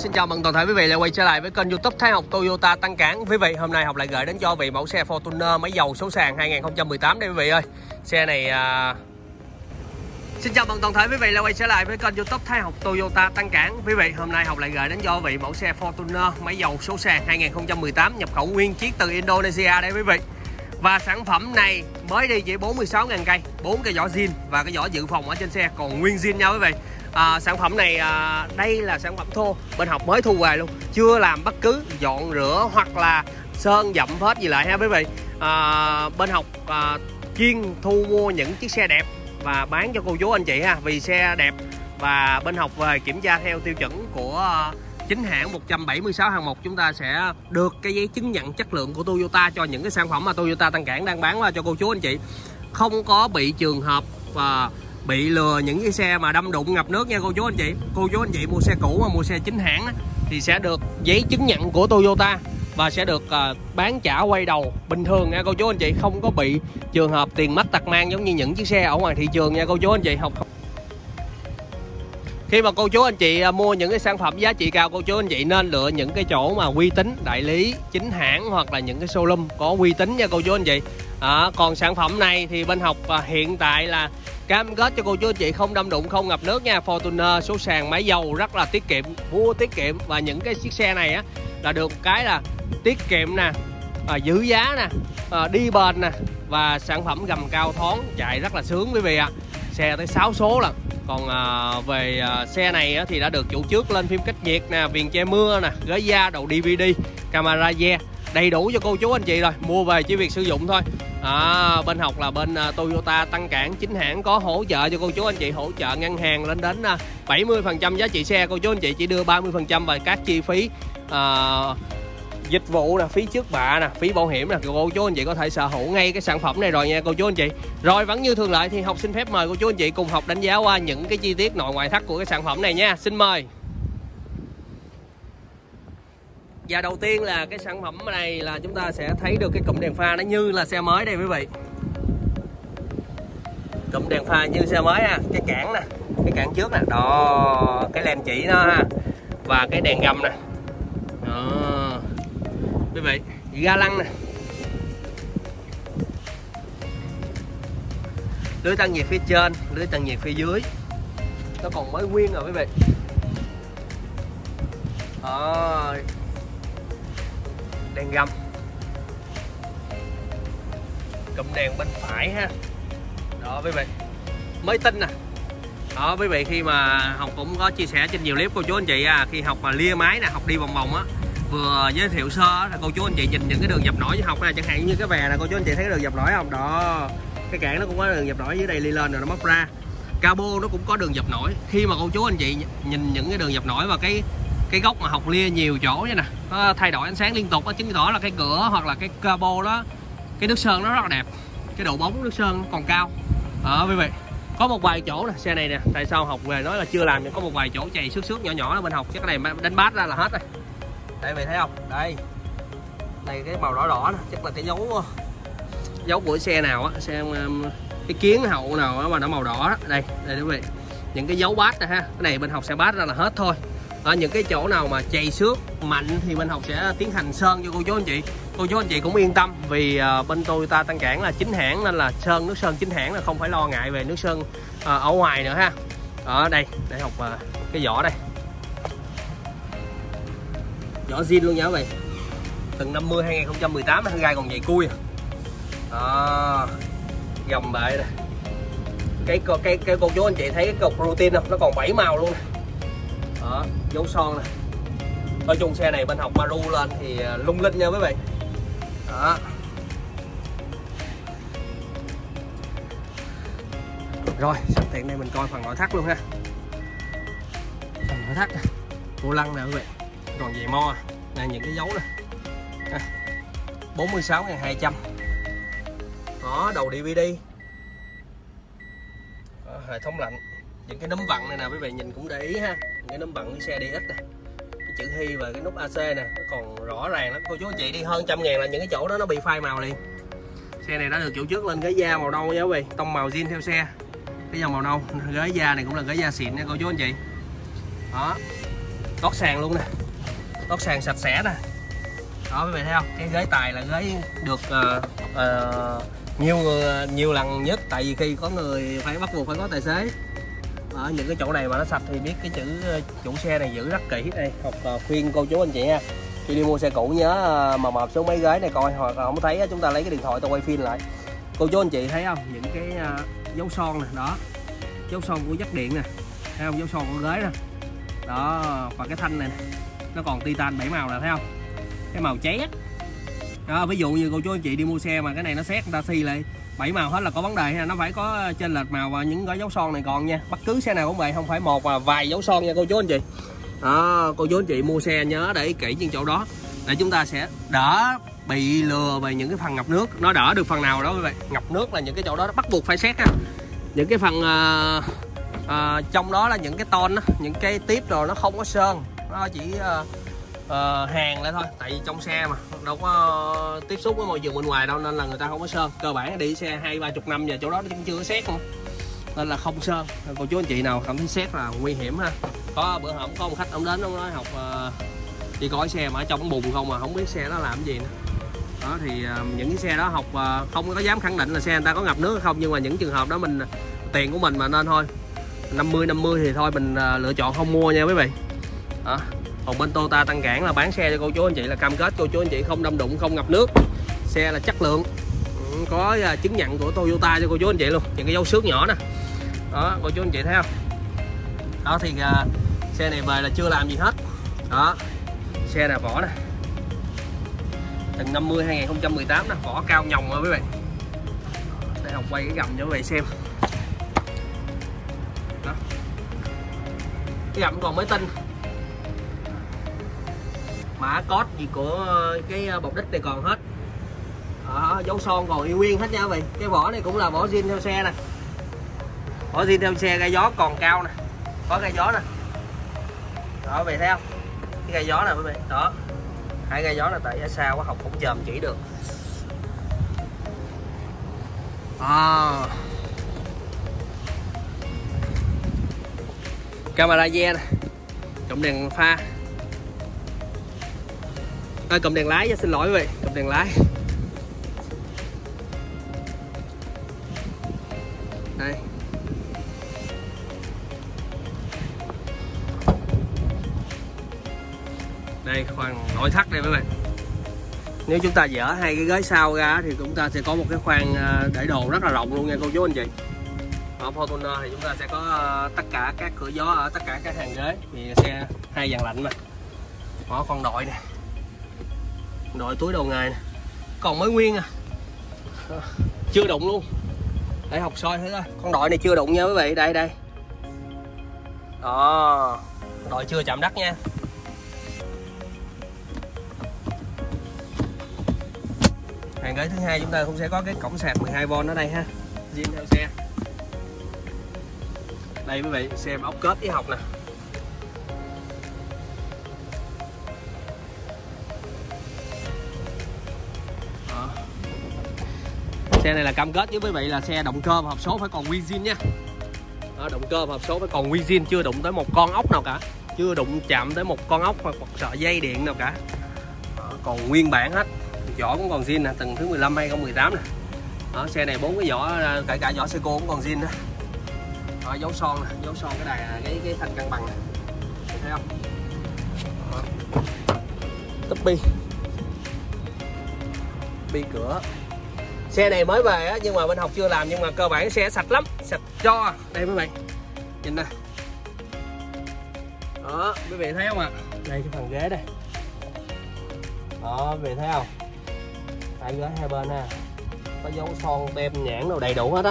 Xin chào mừng toàn thể quý vị lại quay trở lại với kênh YouTube Thái Học Toyota Tân Cảng. Quý vị, hôm nay Học lại gửi đến cho quý vị mẫu xe Fortuner máy dầu số sàn 2018 đây quý vị ơi. Xe này Xin chào mừng toàn thể quý vị lại quay trở lại với kênh YouTube Thái Học Toyota Tân Cảng. Quý vị, hôm nay Học lại gửi đến cho quý vị mẫu xe Fortuner máy dầu số sàn 2018 nhập khẩu nguyên chiếc từ Indonesia đây quý vị. Và sản phẩm này mới đi chỉ 46.000 cây, 4 cái vỏ zin và cái vỏ dự phòng ở trên xe còn nguyên zin nha quý vị. Sản phẩm này đây là sản phẩm thô, bên Học mới thu về luôn, chưa làm bất cứ dọn rửa hoặc là sơn dặm hết gì lại ha quý vị. Bên Học chuyên thu mua những chiếc xe đẹp và bán cho cô chú anh chị ha, vì xe đẹp và bên Học về kiểm tra theo tiêu chuẩn của chính hãng 176/1, chúng ta sẽ được cái giấy chứng nhận chất lượng của Toyota cho những cái sản phẩm mà Toyota Tân Cảng đang bán cho cô chú anh chị, không có bị trường hợp bị lừa những cái xe mà đâm đụng ngập nước nha cô chú anh chị. Cô chú anh chị mua xe cũ mà mua xe chính hãng đó, thì sẽ được giấy chứng nhận của Toyota và sẽ được bán trả quay đầu bình thường nha cô chú anh chị, không có bị trường hợp tiền mất tật mang giống như những chiếc xe ở ngoài thị trường nha cô chú anh chị. Khi mà cô chú anh chị mua những cái sản phẩm giá trị cao, cô chú anh chị nên lựa những cái chỗ mà uy tín, đại lý chính hãng hoặc là những cái showroom có uy tín nha cô chú anh chị. Còn sản phẩm này thì bên Học hiện tại là cam kết cho cô chú anh chị không đâm đụng, không ngập nước nha. Fortuner số sàn máy dầu rất là tiết kiệm, mua tiết kiệm, và những cái chiếc xe này á là được cái là tiết kiệm nè, giữ giá nè, đi bền nè, và sản phẩm gầm cao thoáng, chạy rất là sướng quý vị ạ. Xe tới 6 số lần. Còn về xe này thì đã được chủ trước lên phim cách nhiệt nè, viền che mưa nè, ghế da, đầu DVD, camera rear, đầy đủ cho cô chú anh chị rồi, mua về chỉ việc sử dụng thôi. Bên Học là bên Toyota Tân Cảng chính hãng có hỗ trợ cho cô chú anh chị, hỗ trợ ngân hàng lên đến 70% giá trị xe, cô chú anh chị chỉ đưa 30% về các chi phí dịch vụ nè, phí trước bạ nè, phí bảo hiểm nè, cô chú anh chị có thể sở hữu ngay cái sản phẩm này rồi nha cô chú anh chị. Rồi vẫn như thường lệ thì Học xin phép mời cô chú anh chị cùng Học đánh giá qua những cái chi tiết nội ngoại thất của cái sản phẩm này nha. Xin mời. Và đầu tiên là cái sản phẩm này là chúng ta sẽ thấy được cái cụm đèn pha nó như là xe mới đây quý vị. Cụm đèn pha như xe mới ha, cái cản nè, cái cản trước nè, đó, cái len chỉ nó ha, và cái đèn gầm nè. Đó. Quý vị, ga lăng nè, lưới tăng nhiệt phía trên, lưới tăng nhiệt phía dưới, nó còn mới nguyên rồi quý vị. Đèn gầm, cụm đèn bên phải ha, đó quý vị, mới tinh nè. Đó quý vị, khi mà Học cũng có chia sẻ trên nhiều clip cô chú anh chị khi Học mà lia máy nè, Học đi vòng vòng á, vừa giới thiệu sơ là cô chú anh chị nhìn những cái đường dập nổi với Học nè, chẳng hạn như cái bè này cô chú anh chị thấy cái đường dập nổi không? Đó, cái cản nó cũng có đường dập nổi, dưới đây ly lên rồi nó móc ra. Cabo nó cũng có đường dập nổi. Khi mà cô chú anh chị nhìn những cái đường dập nổi và cái góc mà Học lia nhiều chỗ vậy nè, nó thay đổi ánh sáng liên tục, đó chứng tỏ là cái cửa hoặc là cái cabo đó, cái nước sơn nó rất là đẹp, cái độ bóng nước sơn còn cao. Quý vị, có một vài chỗ nè, xe này nè, tại sao Học về nói là chưa làm, nhưng có một vài chỗ chày xước nhỏ nhỏ đó bên Học, chắc cái này đánh bát ra là hết rồi. Đây quý vị thấy không? Đây cái màu đỏ đỏ nè, chắc là cái dấu của xe nào á, xe cái kiến hậu nào đó mà nó màu đỏ đó. Đây quý vị, những cái dấu bát này ha, cái này bên Học sẽ bát ra là hết thôi. Những cái chỗ nào mà chày xước mạnh thì bên Học sẽ tiến hành sơn cho cô chú anh chị. Cô chú anh chị cũng yên tâm, vì bên Toyota Tân Cảng là chính hãng nên là nước sơn chính hãng, là không phải lo ngại về nước sơn ở ngoài nữa ha. Ở đây để Học cái vỏ đây, vỏ zin luôn nha quý vị, từng 50 2018, gai còn dày cui gầm bệ nè, cái cô chú anh chị thấy cái cục routine không, nó còn 7 màu luôn nè. Đó, dấu son nè. Nói chung xe này bên Học Maru lên thì lung linh nha quý vị. Đó. Rồi, sẵn tiện đây mình coi phần nội thất luôn ha. Phần nội thất nè, vô lăng nè quý vị, còn dày mo nè, những cái dấu nè, 46.200. Đó, đầu DVD. Đó, hệ thống lạnh, những cái nấm vặn này nè quý vị nhìn cũng để ý ha, những cái nấm vặn cái xe DX nè, cái chữ Hy và cái nút AC nè, nó còn rõ ràng lắm. Cô chú anh chị đi hơn 100.000 là những cái chỗ đó nó bị phai màu liền. Xe này đã được chủ trước lên ghế da màu nâu nha quý vị, tông màu zin theo xe, cái dòng màu nâu. Ghế da này cũng là ghế da xịn nha cô chú anh chị. Đó, lót sàn luôn nè, lót sàn sạch sẽ nè. Đó quý vị thấy không, cái ghế tài là ghế được nhiều lần nhất, tại vì khi có người phải bắt buộc phải có tài xế. Ở những cái chỗ này mà nó sạch thì biết cái chữ chủ xe này giữ rất kỹ. Đây Học khuyên cô chú anh chị nha, khi đi mua xe cũ nhớ mập xuống mấy ghế này coi, hoặc là không thấy chúng ta lấy cái điện thoại tôi quay phim lại. Cô chú anh chị thấy không, những cái dấu son này đó, dấu son của dắt điện nè, thấy không, dấu son của ghế nè đó, và cái thanh này nó còn titan 7 màu nè, thấy không, cái màu cháy á đó. Ví dụ như cô chú anh chị đi mua xe mà cái này nó xét người ta xi lại 7 màu hết là có vấn đề ha, nó phải có trên lệch màu và những cái dấu son này còn nha. Bất cứ xe nào cũng vậy, không phải một mà vài dấu son nha cô chú anh chị. Đó, cô chú anh chị mua xe nhớ để ý kỹ những chỗ đó để chúng ta sẽ đỡ bị lừa về những cái phần ngập nước. Nó đỡ được phần nào đó quý vị, ngập nước là những cái chỗ đó bắt buộc phải xét ha. Những cái phần trong đó là những cái ton đó, những cái tiếp rồi nó không có sơn, nó chỉ hàng lại thôi, tại vì trong xe mà đâu có tiếp xúc với môi trường bên ngoài đâu, nên là người ta không có sơn. Cơ bản đi xe 20-30 năm giờ chỗ đó nó cũng chưa có xét nữa, nên là không sơn. Cô chú anh chị nào cảm thấy xét là nguy hiểm ha. Có bữa hổm có một khách ông đến ông nói Học đi coi xe mà ở trong bùn không mà không biết xe nó làm gì nữa. Đó thì những cái xe đó Học không có dám khẳng định là xe người ta có ngập nước hay không, nhưng mà những trường hợp đó mình tiền của mình mà nên thôi 50-50 thì thôi mình lựa chọn không mua nha quý vị. Đó. Còn bên Toyota Tân Cảng là bán xe cho cô chú anh chị là cam kết cô chú anh chị không đâm đụng, không ngập nước, xe là chất lượng, có chứng nhận của Toyota cho cô chú anh chị luôn. Những cái dấu xước nhỏ nè đó, cô chú anh chị thấy không. Đó thì xe này về là chưa làm gì hết đó. Xe này vỏ nè, từng 50 2018 nè, vỏ cao nhồng rồi quý vị. Để Học quay cái gầm cho quý vị xem đó. Cái gầm còn mới tinh, mã code gì của cái bọc đít này còn hết. Dấu son còn y nguyên hết nha quý vị. Cái vỏ này cũng là vỏ zin theo xe nè, vỏ zin theo xe, gai gió còn cao nè, có gai gió nè đó quý vị thấy không, cái gai gió nè quý vị đó, hai gai gió là tại ở xa quá Học cũng chòm chỉ được. Camera ve nè, cụm đèn pha, cụm đèn lái, xin lỗi quý vị, cụm đèn lái đây. Đây khoang nội thất đây quý vị. Nếu chúng ta dỡ hai cái ghế sau ra thì chúng ta sẽ có một cái khoang để đồ rất là rộng luôn nha cô chú anh chị. Ở Fortuner thì chúng ta sẽ có tất cả các cửa gió ở tất cả các hàng ghế, vì xe hai dàn lạnh mà. Có con đội nè, đội túi đầu ngày nè, còn mới nguyên chưa đụng luôn. Để Học soi thử coi, con đội này chưa đụng nha quý vị, đây đây đó, đội chưa chạm đất nha. Hàng ghế thứ hai chúng ta cũng sẽ có cái cổng sạc 12V ở đây ha, zin theo xe. Đây quý vị xem ốc kết với Học nè. Đó. Xe này là cam kết với quý vị là xe động cơ và hộp số phải còn nguyên zin nha. Đó, động cơ và hộp số phải còn nguyên zin, chưa đụng tới một con ốc nào cả, chưa đụng chạm tới một con ốc hoặc một sợi dây điện nào cả. Đó, còn nguyên bản hết. Vỏ cũng còn zin nè, từng thứ 15 2018 nè. Đó, xe này 4 cái vỏ, cả vỏ Seiko cũng còn zin đó. Đó, dấu son nè, dấu son cái đài cái thanh cân bằng nè, thấy không? Túp bi cửa. Xe này mới về á, nhưng mà bên Học chưa làm, nhưng mà cơ bản xe sạch lắm, sạch cho. Đây quý vị nhìn nè, đó quý vị thấy không ạ? Đây cái phần ghế đây đó, quý vị thấy không, hai ghế hai bên ha, có dấu son tem nhãn đâu đầy đủ hết á.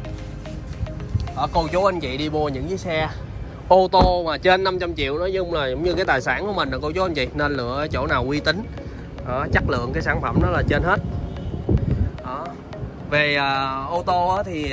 Ở cô chú anh chị đi mua những chiếc xe ô tô mà trên 500 triệu nói chung là giống như cái tài sản của mình là cô chú anh chị, nên lựa chỗ nào uy tín đó, chất lượng cái sản phẩm đó là trên hết đó. Về ô tô á, thì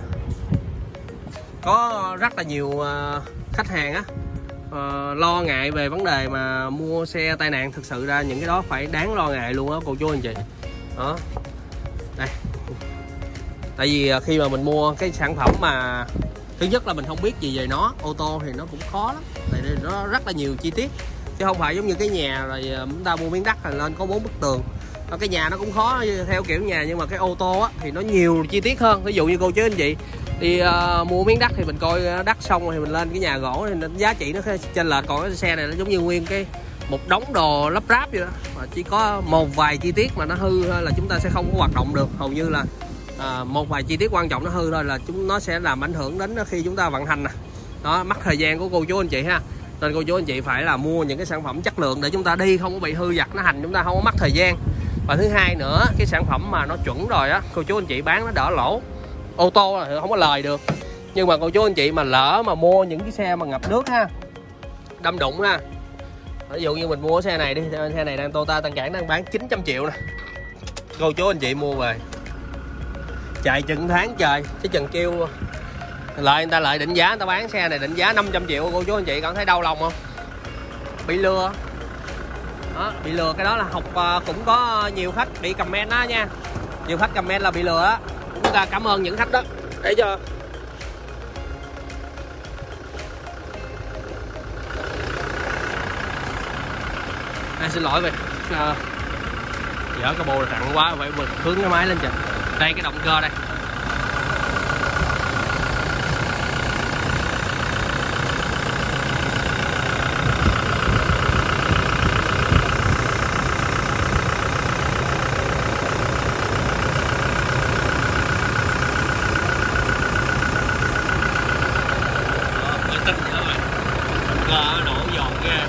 có rất là nhiều khách hàng á lo ngại về vấn đề mà mua xe tai nạn. Thực sự ra những cái đó phải đáng lo ngại luôn á cô chú anh chị đó. Đây, tại vì khi mà mình mua cái sản phẩm mà thứ nhất là mình không biết gì về nó, ô tô thì nó cũng khó lắm, tại vì nó rất là nhiều chi tiết. chứ không phải giống như cái nhà rồi chúng ta mua miếng đất rồi lên có 4 bức tường. Cái nhà nó cũng khó theo kiểu nhà, nhưng mà cái ô tô á, thì nó nhiều chi tiết hơn. Ví dụ như cô chú anh chị đi mua miếng đất thì mình coi đất xong rồi thì mình lên cái nhà gỗ thì giá trị nó chênh lệch, còn cái xe này nó giống như nguyên cái một đống đồ lắp ráp vậy đó, mà chỉ có một vài chi tiết mà nó hư thôi là chúng ta sẽ không có hoạt động được. Hầu như là một vài chi tiết quan trọng nó hư thôi là nó sẽ làm ảnh hưởng đến khi chúng ta vận hành nè. Đó, mất thời gian của cô chú anh chị ha. Nên cô chú anh chị phải là mua những cái sản phẩm chất lượng để chúng ta đi không có bị hư vặt, nó hành chúng ta không có mất thời gian. Và thứ hai nữa, cái sản phẩm mà nó chuẩn rồi á, cô chú anh chị bán nó đỡ lỗ. Ô tô là không có lời được, nhưng mà cô chú anh chị mà lỡ mà mua những cái xe mà ngập nước ha, đâm đụng ha, ví dụ như mình mua xe này đi, xe này đang Toyota Tân Cảng đang bán 900 triệu nè, cô chú anh chị mua về chạy chừng tháng trời chứ chừng kêu lợi người ta lợi định giá, người ta bán xe này định giá 500 triệu, cô chú anh chị cảm thấy đau lòng không? Bị lừa đó, bị lừa. Cái đó là học cũng có nhiều khách bị comment đó nha, nhiều khách comment là bị lừa á. Chúng ta cảm ơn những khách đó để cho xin lỗi về dở cái bô là nặng quá, phải hướng cái máy lên trời. Đây cái động cơ đây, nổ giòn ghê.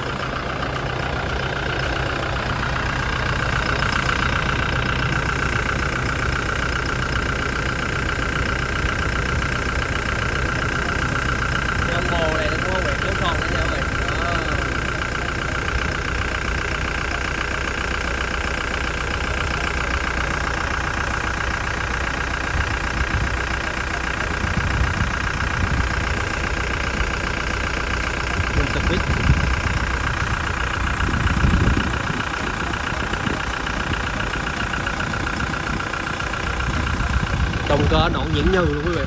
Cái ông bồ này nó cũng có quẹt dấu son nữa nha các bạn. Động cơ nổ nhẫn như luôn quý vị.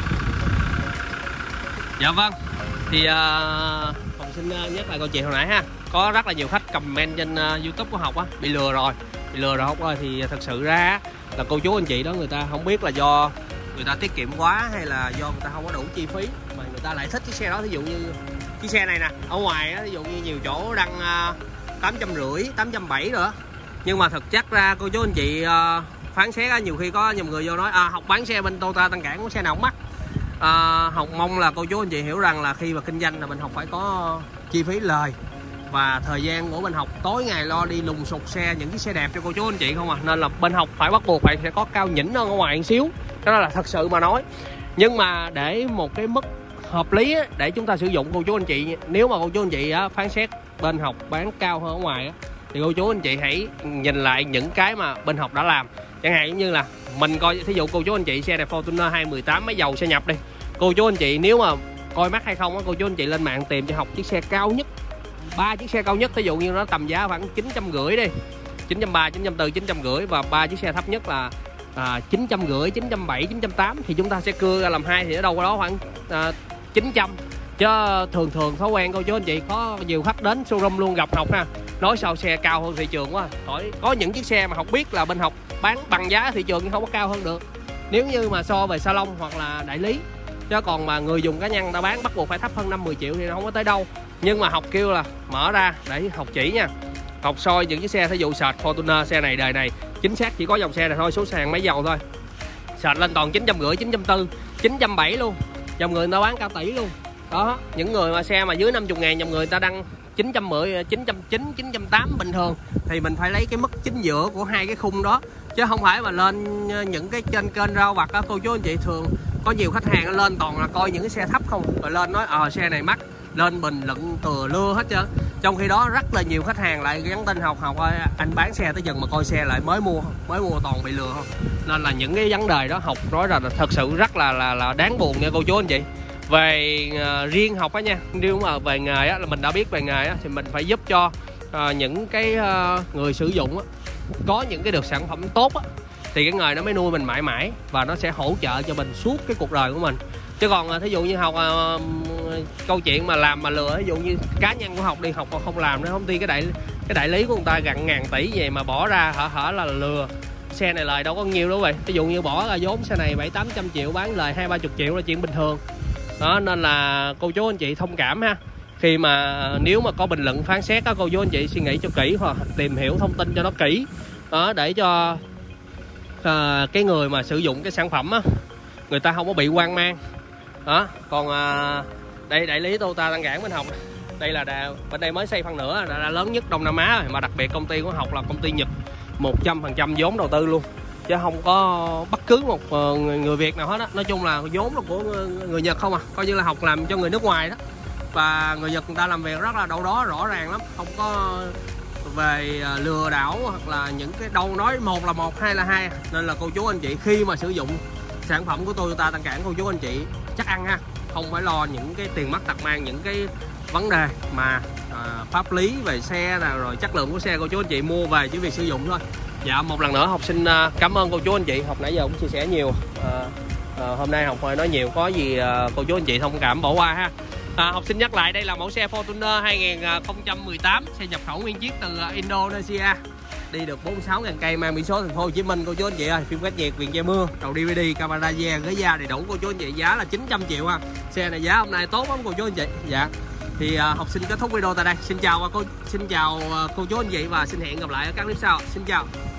Dạ vâng, thì Hồng xin nhắc lại câu chuyện hồi nãy ha. Có rất là nhiều khách comment trên YouTube của Học á, bị lừa rồi. Bị lừa rồi Học ơi, thì thật sự ra là cô chú anh chị đó, người ta không biết là do người ta tiết kiệm quá hay là do người ta không có đủ chi phí mà người ta lại thích chiếc xe đó. Ví dụ như chiếc xe này nè, ở ngoài á, ví dụ như nhiều chỗ đăng 850, 870 rồi đó. Nhưng mà thực chất ra cô chú anh chị phán xét á, nhiều khi có nhiều người vô nói Học bán xe bên Toyota Tân Cảng có xe nào không mắc. Học mong là cô chú anh chị hiểu rằng là khi mà kinh doanh là mình Học phải có chi phí lời, và thời gian của bên Học tối ngày lo đi lùng sục xe, những chiếc xe đẹp cho cô chú anh chị không à. Nên là bên Học phải bắt buộc phải sẽ có cao nhỉnh hơn ở ngoài một xíu, cái đó là thật sự mà nói. Nhưng mà để một cái mức hợp lý á, để chúng ta sử dụng cô chú anh chị, nếu mà cô chú anh chị á, phán xét bên Học bán cao hơn ở ngoài á, thì cô chú anh chị hãy nhìn lại những cái mà bên Học đã làm. Chẳng hạn giống như là mình coi, thí dụ cô chú anh chị xe này Fortuner 2018 máy dầu xe nhập đi, cô chú anh chị nếu mà coi mắt hay không á, cô chú anh chị lên mạng tìm cho Học chiếc xe cao nhất, 3 chiếc xe cao nhất, ví dụ như nó tầm giá khoảng 950 đi, 930, 940, 950, và 3 chiếc xe thấp nhất là 950, 970, 980, thì chúng ta sẽ cưa ra làm hai thì ở đâu đó khoảng 900. Chứ thường thói quen cô chú anh chị có nhiều khách đến showroom luôn gặp Học ha, nói sao xe cao hơn thị trường quá. Có những chiếc xe mà Học biết là bên Học bán bằng giá thị trường nhưng không có cao hơn được, nếu như mà so về salon hoặc là đại lý. Chứ còn mà người dùng cá nhân ta bán bắt buộc phải thấp hơn 5-10 triệu thì nó không có tới đâu. Nhưng mà Học kêu là mở ra để Học chỉ nha, Học soi những chiếc xe, thí dụ sệt Fortuner xe này đời này chính xác chỉ có dòng xe này thôi, số sàn máy dầu thôi, sệt lên toàn 950, 940, 970 luôn, dòng người ta bán cả tỷ luôn đó. Những người mà xe mà dưới 50 ngàn, dòng người ta đăng 910, 990, 980 bình thường, thì mình phải lấy cái mức chính giữa của hai cái khung đó, chứ không phải mà lên những cái trên kênh rao vặt á. Cô chú anh chị thường có nhiều khách hàng lên toàn là coi những cái xe thấp không, rồi lên nói xe này mắc, lên bình luận từa lưa hết trơn. Trong khi đó rất là nhiều khách hàng lại nhắn tin Học ơi anh bán xe tới dần mà coi xe lại mới mua toàn bị lừa không. Nên là những cái vấn đề đó Học nói là thật sự rất là đáng buồn nha cô chú anh chị. Về riêng Học á nha, nếu mà về nghề á, là mình đã biết về nghề á, thì mình phải giúp cho những cái người sử dụng á, có những cái được sản phẩm tốt á, thì cái nghề nó mới nuôi mình mãi mãi, và nó sẽ hỗ trợ cho mình suốt cái cuộc đời của mình. Chứ còn thí dụ như Học câu chuyện mà làm mà lừa, ví dụ như cá nhân của Học đi, Học còn không làm nữa, không tin cái đại lý của người ta gần ngàn tỷ về mà bỏ ra hở là lừa. Xe này lời đâu có nhiều đâu vậy. Ví dụ như bỏ ra vốn xe này 700-800 triệu bán lời 20-30 triệu là chuyện bình thường. Đó, nên là cô chú anh chị thông cảm ha. Khi mà nếu mà có bình luận phán xét đó, cô chú anh chị suy nghĩ cho kỹ hoặc tìm hiểu thông tin cho nó kỹ. Đó, để cho cái người mà sử dụng cái sản phẩm á, người ta không có bị hoang mang. Đó, còn đây đại lý Toyota Tân Cảng bên Học. Đây là bên đây mới xây phân nữa, là lớn nhất Đông Nam Á rồi, mà đặc biệt công ty của Học là công ty Nhật 100% vốn đầu tư luôn, chứ không có bất cứ một người Việt nào hết á. Nói chung là vốn là của người Nhật không à, coi như là Học làm cho người nước ngoài đó. Và người Nhật người ta làm việc rất là đâu đó rõ ràng lắm, không có về lừa đảo hoặc là những cái đâu nói một là một, hai là hai. Nên là cô chú anh chị khi mà sử dụng sản phẩm của Toyota Tân Cảng, cô chú anh chị chắc ăn ha, không phải lo những cái tiền mất tật mang, những cái vấn đề mà pháp lý về xe nào rồi chất lượng của xe, cô chú anh chị mua về chỉ việc sử dụng thôi. Dạ, một lần nữa Học xin cảm ơn cô chú anh chị. Học nãy giờ cũng chia sẻ nhiều, hôm nay Học nói nhiều, có gì cô chú anh chị thông cảm bỏ qua ha. Học xin nhắc lại, đây là mẫu xe Fortuner 2018, xe nhập khẩu nguyên chiếc từ Indonesia, đi được 46.000 cây, mang biển số thành phố Hồ Chí Minh cô chú anh chị ơi. Phim cách nhiệt, viền che mưa, đầu DVD, camera da, ghế da đầy đủ cô chú anh chị. Giá là 900 triệu ha. Xe này giá hôm nay tốt lắm cô chú anh chị. Dạ. Thì Học xin kết thúc video tại đây. Xin chào cô chú anh chị và xin hẹn gặp lại ở các clip sau. Xin chào.